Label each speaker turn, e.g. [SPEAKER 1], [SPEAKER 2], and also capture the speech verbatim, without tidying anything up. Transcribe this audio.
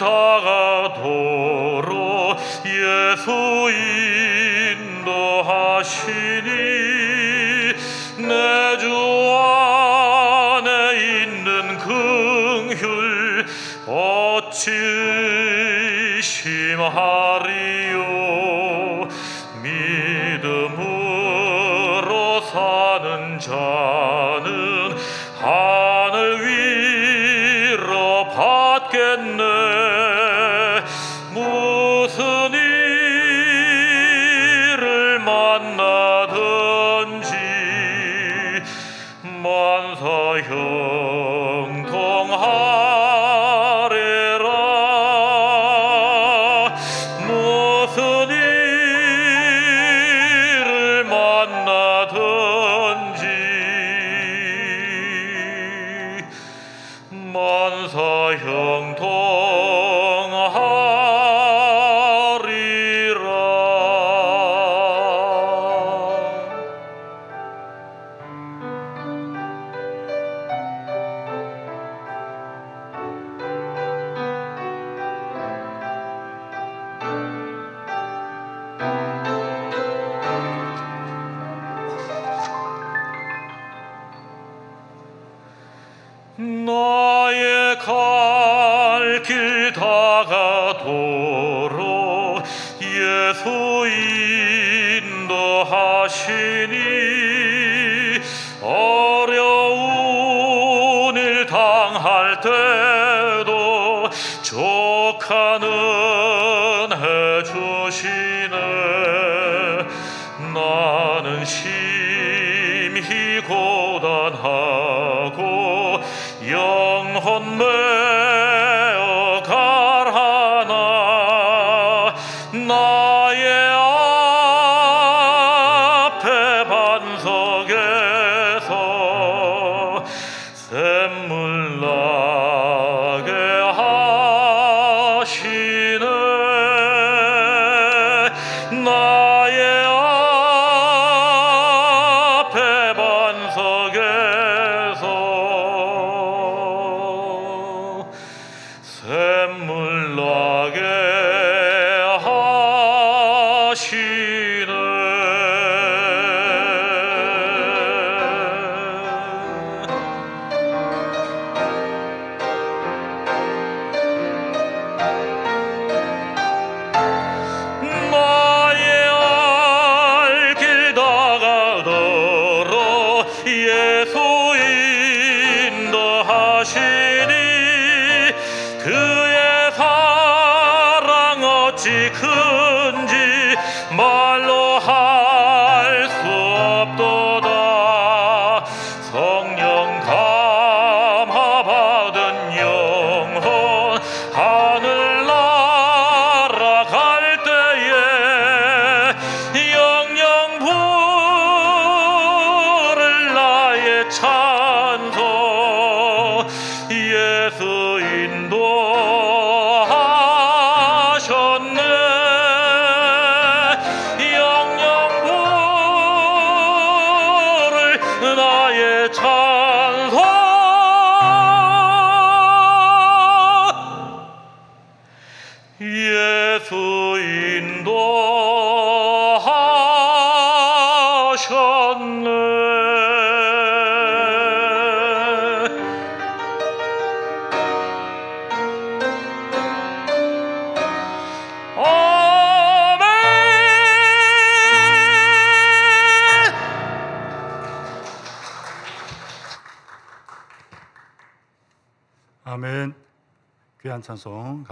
[SPEAKER 1] 다가도록 예수 인도하시니 내 주 안에 있는 긍휼 어찌 의심하리요. 믿음으로 사는 자는 하늘 위로 받겠네. 무슨 일을 만나든지 만사 형통하리라. 무슨 일을 만나든지 만사 형통하리라. 나의 갈 길 다가도록 예수 인도하시니 어려운 일 당할 때도 족하는 해 주시네. 나는 심히 고단하고 영혼 메어 갈하나 나의 앞에 반석에서 샘물 나게 하시네. 나의 앞에 반석에서 샘물 나게 하시네. 나의 알 길 다가도록 예수 인도하시니 그의 사랑 어찌 큰지 말로 할 수 없도다. 성령 감화 받은 영혼 하늘 날아갈 때에 영영 부를 나의 찬송 예수 인도하셨네. 영영 부를 나의 찬송 예수 인도하셨네.
[SPEAKER 2] 아멘. 귀한 찬송